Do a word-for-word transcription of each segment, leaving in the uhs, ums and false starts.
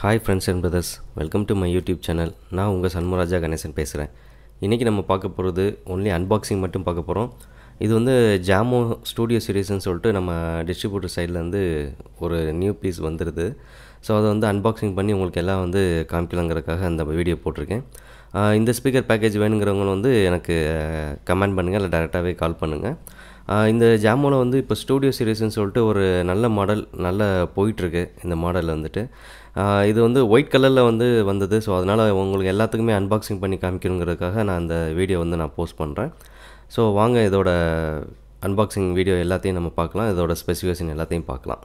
Hi friends and brothers, welcome to my YouTube channel. நான் உங்கள் சண்முகராஜா கணேசன் பேசுகிறேன். இன்றைக்கி நம்ம பார்க்க போகிறது ஒன்லி அன்பாக்சிங் மட்டும் பார்க்க போகிறோம். இது வந்து ஜாமோ ஸ்டூடியோ சீரீஸ்ன்னு சொல்லிட்டு நம்ம டிஸ்ட்ரிபியூட்டர் சைட்லேருந்து ஒரு நியூ பீஸ் வந்துடுது. ஸோ அதை வந்து அன்பாக்சிங் பண்ணி உங்களுக்கு எல்லாம் வந்து காமிக்கலாங்கிறதுக்காக அந்த வீடியோ போட்டிருக்கேன். இந்த ஸ்பீக்கர் பேக்கேஜ் வேணுங்கிறவங்களும் வந்து எனக்கு கமெண்ட் பண்ணுங்கள், இல்லை டேரெக்டாகவே கால் பண்ணுங்கள். இந்த ஜாமோவில் வந்து இப்போ ஸ்டூடியோ சீரீஸ்ன்னு சொல்லிட்டு ஒரு நல்ல மாடல் நல்லா போயிட்டுருக்கு. இந்த மாடல் வந்துட்டு இது வந்து ஒயிட் கலரில் வந்து வந்தது. ஸோ அதனால் உங்களுக்கு எல்லாத்துக்குமே அன்பாக்சிங் பண்ணி காமிக்கணுங்கிறதுக்காக நான் அந்த வீடியோ வந்து நான் போஸ்ட் பண்ணுறேன். ஸோ வாங்க இதோட அன்பாக்சிங் வீடியோ எல்லாத்தையும் நம்ம பார்க்கலாம். இதோட ஸ்பெசிஃபிகேஷன் எல்லாத்தையும் பார்க்கலாம்.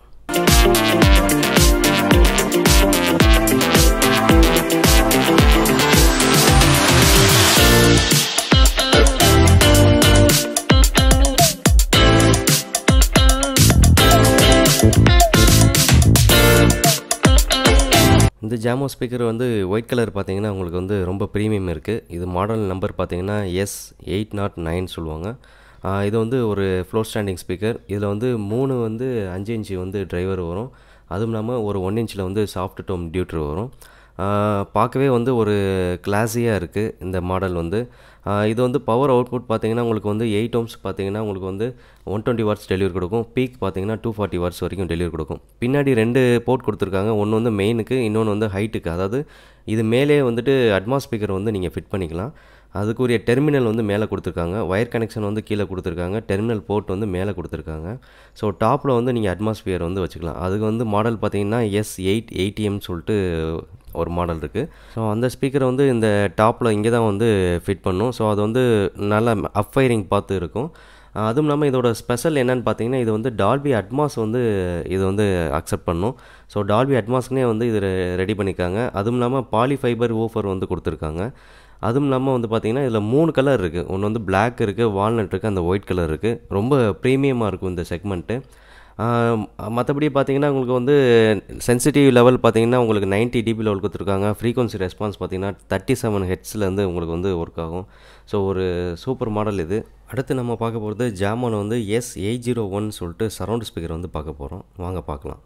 இந்த ஜாமோ ஸ்பீக்கர் வந்து ஒயிட் கலர் பார்த்தீங்கன்னா உங்களுக்கு வந்து ரொம்ப ப்ரீமியம் இருக்குது. இது மாடல் நம்பர் பார்த்தீங்கன்னா எஸ் எயிட் நாட் நைன் சொல்லுவாங்க. இது வந்து ஒரு ஃப்ளோர் ஸ்டாண்டிங் ஸ்பீக்கர். இதில் வந்து மூணு வந்து அஞ்சு இன்ச்சு வந்து டிரைவர் வரும். அதுவும் இல்லாமல் ஒரு ஒன் இன்ச்சில் வந்து சாஃப்ட் டோம் டியூட்டர் வரும். பார்க்கவே வந்து ஒரு கிளாஸியாக இருக்குது இந்த மாடல் வந்து. இது வந்து பவர் அவுட்புட் பார்த்தீங்கன்னா உங்களுக்கு வந்து எயிட் ஓம்ஸ் பார்த்தீங்கன்னா உங்களுக்கு வந்து ஒன் டுவெண்ட்டி வாட்ஸ் டெலிவரி கொடுக்கும். பீக் பார்த்தீங்கன்னா டூ ஃபார்ட்டி வாட்ஸ் வரைக்கும் டெலிவரி கொடுக்கும். பின்னாடி ரெண்டு போர்ட் கொடுத்துருக்காங்க. ஒன்று வந்து மெயினுக்கு, இன்னொன்று வந்து ஹைட்டுக்கு. அதாவது இது மேலே வந்துட்டு அட்மாஸ் ஸ்பீக்கர் வந்து நீங்கள் ஃபிட் பண்ணிக்கலாம். அதுக்குரிய டெர்மினல் வந்து மேலே கொடுத்துருக்காங்க. ஒயர் கனெக்ஷன் வந்து கீழே கொடுத்துருக்காங்க. டெர்மினல் போர்ட் வந்து மேலே கொடுத்துருக்காங்க. ஸோ டாப்பில் வந்து நீங்கள் அட்மாஸ்பியர் வந்து வச்சுக்கலாம். அதுக்கு வந்து மாடல் பார்த்தீங்கன்னா எஸ் எயிட் எயிட்டி எம் சொல்லிட்டு ஒரு மாடல் இருக்குது. ஸோ அந்த ஸ்பீக்கரை வந்து இந்த டாப்பில் இங்கே தான் வந்து ஃபிட் பண்ணும். ஸோ அது வந்து நல்லா அப்ஃபயரிங் பார்த்து இருக்கும். அதுவும் இல்லாமல் இதோட ஸ்பெஷல் என்னென்னு பார்த்தீங்கன்னா இது வந்து டால்பி அட்மாஸ் வந்து இது வந்து அக்செப்ட் பண்ணும். ஸோ டால்பி அட்மாஸ்க்குனே வந்து இது ரெடி பண்ணியிருக்காங்க. அதுவும் இல்லாமல் பாலிஃபைபர் ஊஃபர் வந்து கொடுத்துருக்காங்க. அதுவும் இல்லாமல் வந்து பார்த்திங்கன்னா இதில் மூணு கலர் இருக்குது. ஒன்று வந்து பிளாக் இருக்குது, வால்நட் இருக்குது, அந்த ஒயிட் கலர் இருக்குது. ரொம்ப ப்ரீமியமாக இருக்கும் இந்த செக்மெண்ட்டு. மற்றபடி பார்த்திங்கன்னா உங்களுக்கு வந்து சென்சிட்டிவ் லெவல் பார்த்திங்கன்னா உங்களுக்கு நைன்ட்டி டிபி லெவல் கொடுத்துருக்காங்க. ஃப்ரீக்வன்சி ரெஸ்பான்ஸ் பார்த்திங்கன்னா தேர்ட்டி செவன் ஹெட்ஸ்லேருந்து உங்களுக்கு வந்து ஒர்க் ஆகும். ஸோ ஒரு சூப்பர் மாடல் இது. அடுத்து நம்ம பார்க்க போகிறது ஜாமோவில் வந்து எஸ் எயிட் ஜீரோ ஒன் சொல்லிட்டு சரௌண்ட் ஸ்பீக்கர் வந்து பார்க்க போகிறோம். வாங்க பார்க்கலாம்.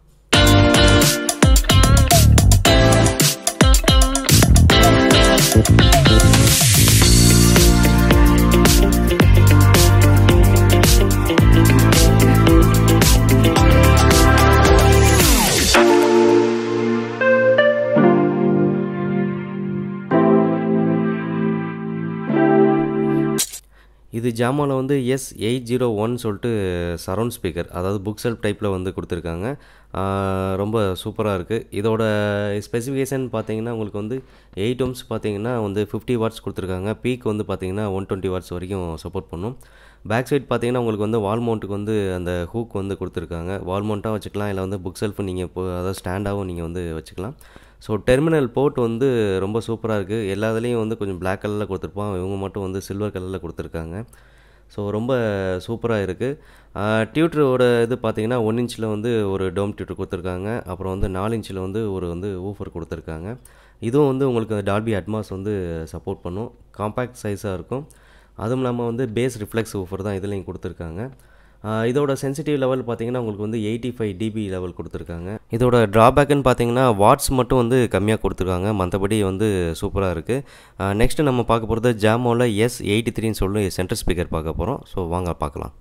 இது ஜாமோவில் வந்து எஸ் எயிட் ஜீரோ ஒன் சொல்லிட்டு சரௌண்ட் ஸ்பீக்கர், அதாவது புக் செல்ஃப் டைப்பில் வந்து கொடுத்துருக்காங்க. ரொம்ப சூப்பராக இருக்குது. இதோட ஸ்பெசிஃபிகேஷன் பார்த்தீங்கன்னா உங்களுக்கு வந்து எயிட் ஓம்ஸ் பார்த்தீங்கன்னா வந்து ஃபிஃப்டி வாட்ஸ் கொடுத்துருக்காங்க. பீக் வந்து பார்த்தீங்கன்னா ஒன் டுவெண்ட்டி வாட்ஸ் வரைக்கும் சப்போர்ட் பண்ணும். பேக் சைட் பார்த்தீங்கன்னா உங்களுக்கு வந்து வால் மவுண்ட்டுக்கு வந்து அந்த ஹூக் வந்து கொடுத்துருக்காங்க. வால் மவுண்ட்டாக வச்சுக்கலாம், இல்லை வந்து புக் செல்ஃபு நீங்கள் இப்போ அதாவது ஸ்டாண்டாகவும் நீங்கள் வந்து வச்சுக்கலாம். ஸோ டெர்மினல் போர்ட் வந்து ரொம்ப சூப்பராக இருக்குது. எல்லா இதுலேயும் வந்து கொஞ்சம் பிளாக் கலரில் கொடுத்துருப்பான். இவங்க மட்டும் வந்து சில்வர் கலரில் கொடுத்துருக்காங்க. ஸோ ரொம்ப சூப்பராக இருக்குது. டியூட்டரோட இது பார்த்திங்கன்னா ஒன் இன்ச்சில் வந்து ஒரு டோம் டியூட்டர் கொடுத்துருக்காங்க. அப்புறம் வந்து நாலு இன்ச்சில் வந்து ஒரு வந்து ஊஃபர் கொடுத்துருக்காங்க. இதுவும் வந்து உங்களுக்கு டால்பி அட்மாஸ் வந்து சப்போர்ட் பண்ணும். காம்பேக்ட் சைஸாக இருக்கும். அதுவும் இல்லாமல் வந்து பேஸ் ரிஃப்ளெக்ஸ் ஊஃபர் தான் இதுலேயும் கொடுத்துருக்காங்க. இதோட சென்சிட்டிவ் லெவல் பார்த்திங்கன்னா உங்களுக்கு வந்து எயிட்டி ஃபைவ் டிபி லெவல் கொடுத்துருக்காங்க. இதோட ட்ராபேக்குன்னு பார்த்தீங்கன்னா வாட்ஸ் மட்டும் வந்து கம்மியாக கொடுத்துருக்காங்க. மற்றபடி வந்து சூப்பராக இருக்குது. நெக்ஸ்ட்டு நம்ம பார்க்க போகிறது ஜாமோவில் எஸ் எயிட்டி த்ரீன்னு சொல்லி சென்டர் ஸ்பீக்கர் பார்க்க போகிறோம். ஸோ வாங்க பார்க்கலாம்.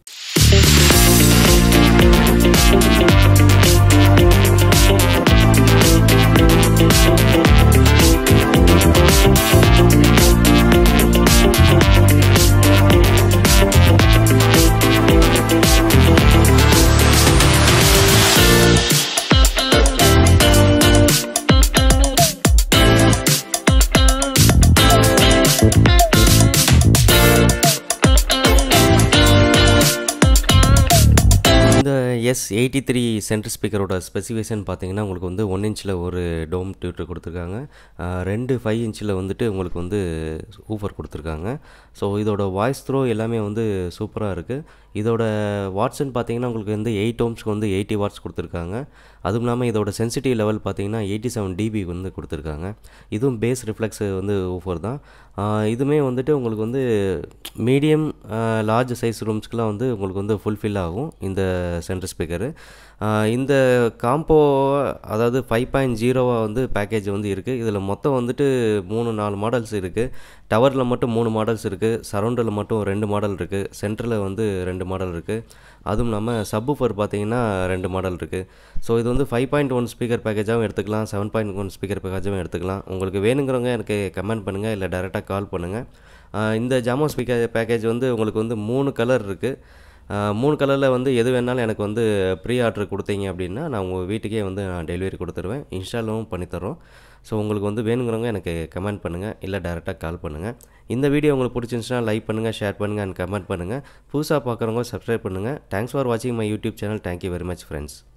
எஸ் எயிட்டி த்ரீ சென்டர் ஸ்பீக்கரோட ஸ்பெசிஃபிகேஷன் பார்த்தீங்கன்னா உங்களுக்கு வந்து ஒன் இன்ச்சில் ஒரு டோம் டியூட்டர் கொடுத்துருக்காங்க. ரெண்டு ஃபைவ் இன்ச்சில் வந்துட்டு உங்களுக்கு வந்து ஊஃபர் கொடுத்துருக்காங்க. ஸோ இதோட வாய்ஸ் த்ரோ எல்லாமே வந்து சூப்பராக இருக்குது. இதோட வாட்ஸ்ன்னு பார்த்தீங்கன்னா உங்களுக்கு வந்து எயிட் ஓம்ஸ்க்கு வந்து எயிட்டி வாட்ஸ் கொடுத்துருக்காங்க. அதுவும் இல்லாமல் இதோட சென்சிட்டிவ் லெவல் பார்த்தீங்கன்னா எயிட்டி செவன் டிபி வந்து கொடுத்துருக்காங்க. இதுவும் பேஸ் ரிஃப்ளெக்ஸ் வந்து ஊஃபர் தான். இதுவுமே வந்துட்டு உங்களுக்கு வந்து மீடியம் லார்ஜ் சைஸ் ரூம்ஸ்க்குலாம் வந்து உங்களுக்கு வந்து ஃபுல்ஃபில் ஆகும் இந்த சென்டர் ஸ்பீக்கரு. இந்த காம்போ அதாவது ஃபைவ் பாயிண்ட் ஜீரோவாக வந்து பேக்கேஜ் வந்து இருக்குது. இதில் மொத்தம் வந்துட்டு மூணு நாலு மாடல்ஸ் இருக்குது. டவரில் மட்டும் மூணு மாடல்ஸ் இருக்குது. சரௌண்டில் மட்டும் ரெண்டு மாடல் இருக்குது. சென்டரில் வந்து ரெண்டு மாடல் இருக்குது. அதுவும் இல்லாமல் சப்வூஃபர் பார்த்தீங்கன்னா ரெண்டு மாடல் இருக்குது. ஸோ இது வந்து ஃபைவ் பாயிண்ட் ஒன் ஸ்பீக்கர் பேக்கேஜாகவும் எடுத்துக்கலாம், செவன் பாயிண்ட் ஒன் ஸ்பீக்கர் பேக்கேஜாகவும் எடுத்துக்கலாம். உங்களுக்கு வேணுங்கிறவங்க எனக்கு கமெண்ட் பண்ணுங்கள், இல்லை டேரெக்டாக கால் பண்ணுங்கள். இந்த ஜாமோ ஸ்பீக்கர் பேக்கேஜ் வந்து உங்களுக்கு வந்து மூணு கலர் இருக்குது. மூணு கலரில் வந்து எது வேணாலும் எனக்கு வந்து ப்ரீ ஆர்டர் கொடுத்தீங்க அப்படின்னா நான் உங்கள் வீட்டுக்கே வந்து நான் டெலிவரி கொடுத்துருவேன், இன்ஸ்டாலும் பண்ணித்தரோம். ஸோ உங்களுக்கு வந்து வேணுங்கிறவங்க எனக்கு கமெண்ட் பண்ணுங்கள், இல்லை டேரெக்டாக கால் பண்ணுங்கள். இந்த வீடியோ உங்களுக்கு பிடிச்சிருந்துச்சுன்னா லைக் பண்ணுங்கள், ஷேர் பண்ணுங்கள் அண்ட் கமெண்ட் பண்ணுங்கள். புதுசாக பார்க்குறவங்க சப்ஸ்கிரைப் பண்ணுங்கள். தேங்க்ஸ் ஃபார் வாட்சிங் my YouTube channel. Thank you very much friends.